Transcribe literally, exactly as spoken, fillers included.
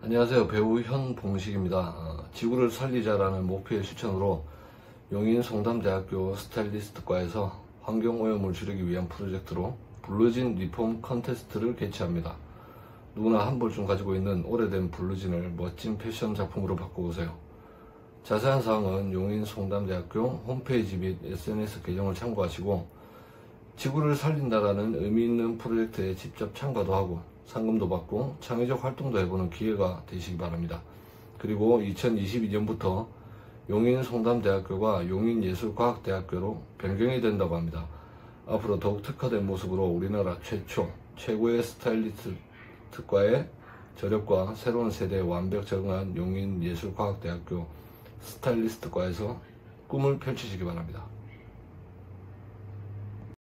안녕하세요. 배우 현봉식입니다. 어, 지구를 살리자라는 목표의 실천으로 용인 송담대학교 스타일리스트과에서 환경오염을 줄이기 위한 프로젝트로 블루진 리폼 컨테스트를 개최합니다. 누구나 한 벌쯤 가지고 있는 오래된 블루진을 멋진 패션 작품으로 바꿔보세요. 자세한 사항은 용인 송담대학교 홈페이지 및 에스엔에스 계정을 참고하시고 지구를 살린다라는 의미 있는 프로젝트에 직접 참가도 하고 상금도 받고 창의적 활동도 해보는 기회가 되시기 바랍니다. 그리고 이천이십이 년부터 용인 송담대학교가 용인예술과학대학교로 변경이 된다고 합니다. 앞으로 더욱 특화된 모습으로 우리나라 최초 최고의 스타일리스트과의 저력과 새로운 세대에 완벽 적응한 용인예술과학대학교 스타일리스트과에서 꿈을 펼치시기 바랍니다.